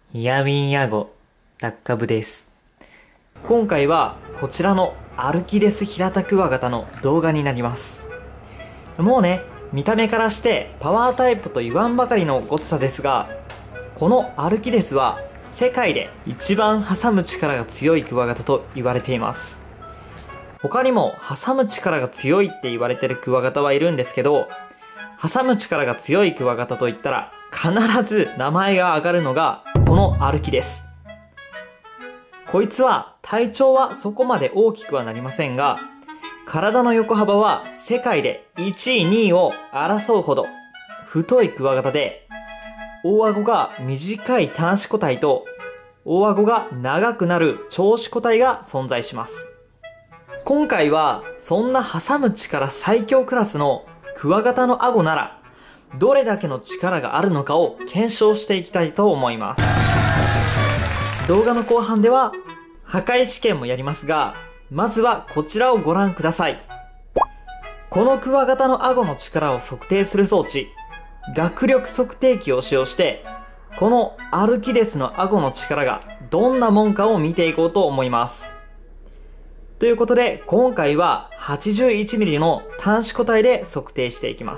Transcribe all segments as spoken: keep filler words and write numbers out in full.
ヤミンヤゴ、タッカブです。今回はこちらのアルキデスヒラタクワガタの動画になります。もうね、見た目からしてパワータイプと言わんばかりのごつさですが、このアルキデスは世界で一番挟む力が強いクワガタと言われています。他にも挟む力が強いって言われてるクワガタはいるんですけど、挟む力が強いクワガタといったら必ず名前が挙がるのがこのアルキデス。こいつは体長はそこまで大きくはなりませんが、体の横幅は世界でいちいにいを争うほど太いクワガタで、大顎が短い短子体と大顎が長くなる長子体が存在します。今回はそんな挟む力最強クラスのクワガタの顎ならどれだけの力があるのかを検証していきたいと思います。動画の後半では破壊試験もやりますが、まずはこちらをご覧ください。このクワガタの顎の力を測定する装置、学力測定器を使用して、このアルキデスの顎の力がどんなもんかを見ていこうと思います。ということで、今回は はちじゅういちミリ の短子体で測定していきます。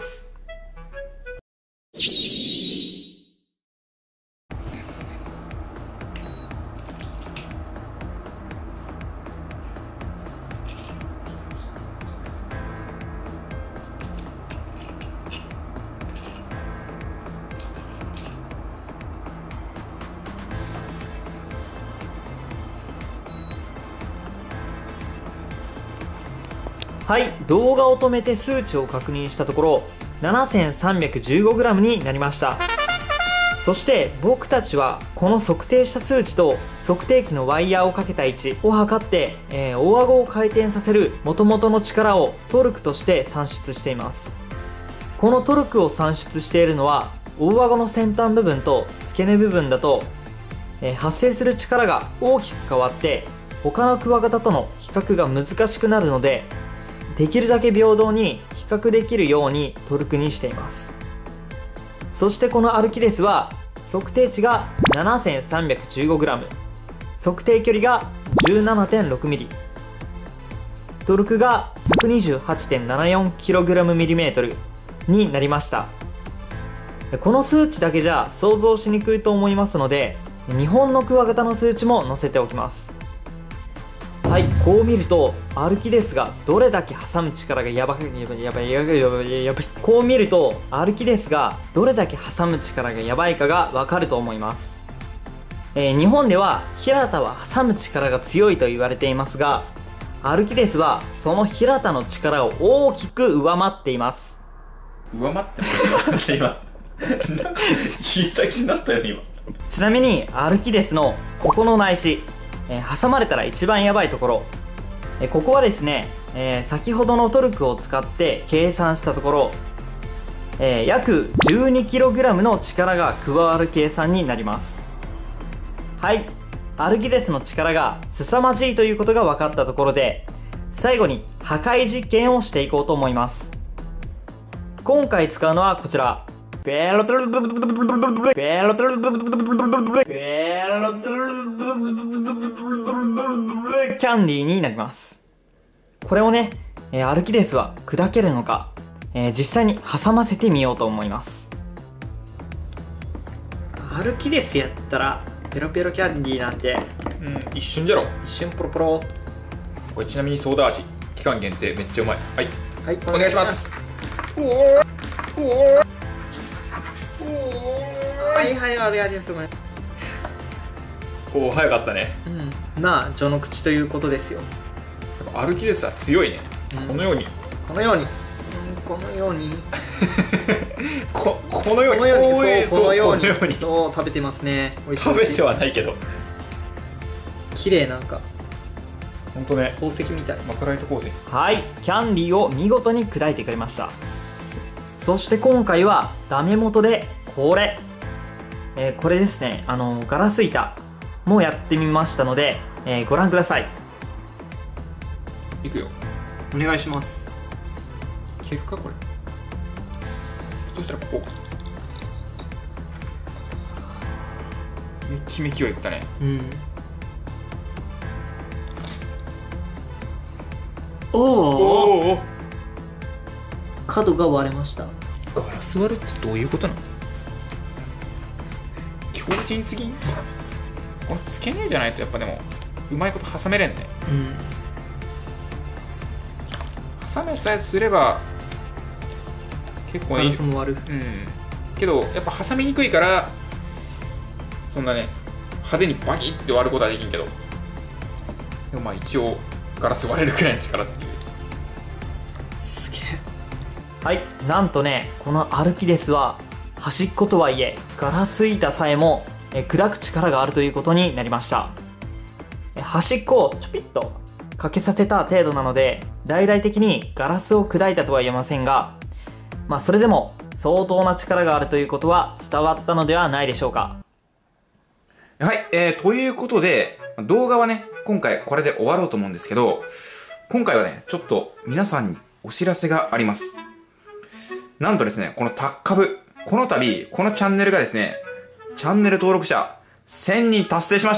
はい、動画を止めて数値を確認したところ ななせんさんびゃくじゅうごグラム になりました。そして僕たちはこの測定した数値と測定器のワイヤーをかけた位置を測って、えー、大顎を回転させる元々の力をトルクとして算出しています。このトルクを算出しているのは大顎の先端部分と付け根部分だと、えー、発生する力が大きく変わって他のクワガタとの比較が難しくなるので、できるだけ平等に比較できるようにトルクにしています。そしてこのアルキデスは測定値が ななせんさんびゃくじゅうごグラム、 測定距離が じゅうななてんろくミリ、トルクが ひゃくにじゅうはちてんななよんキログラムミリメートル になりました。この数値だけじゃ想像しにくいと思いますので、日本のクワガタの数値も載せておきます。はい、こう見るとアルキデスがどれだけ挟む力がやばいやばいやばいやばいやばいやばいこう見るとアルキデスがどれだけ挟む力がやばいかがわかると思います。えー、日本では平田は挟む力が強いと言われていますが、アルキデスはその平田の力を大きく上回っています。 上回ってます今なんか聞いた気になったよね今。 ちなみにアルキデスのここの内視、えー、挟まれたら一番やばいところ、えー、ここはですね、えー、先ほどのトルクを使って計算したところ、えー、約 じゅうにキログラム の力が加わる計算になります。はい、アルキデスの力が凄まじいということが分かったところで、最後に破壊実験をしていこうと思います。今回使うのはこちら、ベロトルベロトルベロトルキャンディーになります。これをね、えー、アルキデスは砕けるのか、えー、実際に挟ませてみようと思います。アルキデスやったらペロペロキャンディーなんて、 うん、一瞬じゃろ。 一瞬ポロポロ。 これちなみにソーダ味期間限定めっちゃうまい。はい、 はい、 お願いします。 おおはいはい、あれありがとうございます。 おお、早かったね。 うん、まあ序の口ということですよ。 やっぱアルキデスは強いね、うん、このようにこのように、うん、このようにこ, このようにこのようにそうこのようにそうそう食べてますね。 おいしい。食べてはないけど綺麗、なんかほんとね、 宝石みたい。 マクライト鉱石。はい、 キャンディーを見事に砕いてくれました。そして今回はダメ元でこれ、えー、これですね、あのガラス板もやってみましたので、えー、ご覧ください。 いくよ、 お願いします。 いけるかこれ。そしたらここめきめきはいったね。 うん。おお、 お角が割れました。 ガラス割るってどういうことなの？強靭すぎん？これつけねえじゃないとやっぱでもうまいこと挟めれんね。 うん。 挟めさえすれば結構いい。 ガラスも割る。 うん。けどやっぱ挟みにくいからそんなね派手にバキッて割ることはできんけど、でもまあ一応ガラス割れるくらいの力っていう。 すげえ。はい、なんとね、このアルキデスは端っことはいえガラス板さえもえ砕く力があるということになりました。え端っこをちょぴっと欠けさせた程度なので大々的にガラスを砕いたとは言えませんが、まあそれでも相当な力があるということは伝わったのではないでしょうか。 はい、えー、ということで動画はね今回これで終わろうと思うんですけど、今回はねちょっと皆さんにお知らせがあります。なんとですね、このタッカブ、この度このチャンネルがですね、チャンネル登録者せんにん達成しました。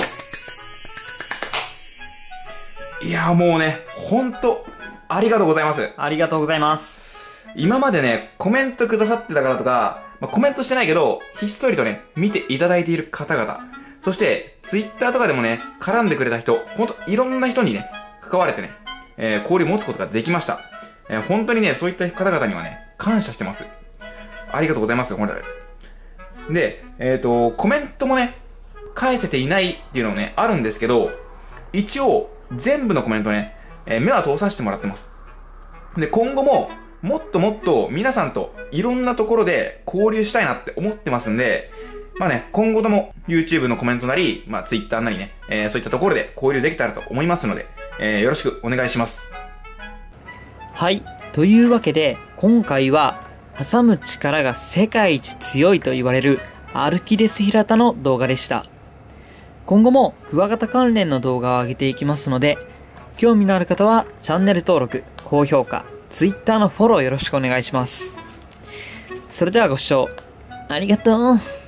いやーもうね、ほんとありがとうございます。 ありがとうございます。 今までね、コメントくださってた方とか、まあ、コメントしてないけど、ひっそりとね、見ていただいている方々、そして、ツイッターとかでもね、絡んでくれた人、ほんといろんな人にね、関われてね、えー、交流を持つことができました。えー、本当にね、そういった方々にはね、感謝してます。ありがとうございます、本当に。で、えっと、コメントもね、返せていないっていうのもね、あるんですけど、一応、全部のコメントね、えー、目は通させてもらってます。で、今後も、もっともっと皆さんといろんなところで交流したいなって思ってますんで、まあね、今後とも YouTube のコメントなり、まあ Twitter なりね、えー、そういったところで交流できたらと思いますので、えー、よろしくお願いします。 はい、というわけで今回は挟む力が世界一強いと言われるアルキデス平田の動画でした。今後もクワガタ関連の動画を上げていきますので、興味のある方はチャンネル登録、高評価、Twitter のフォローよろしくお願いします。それではご視聴ありがとう。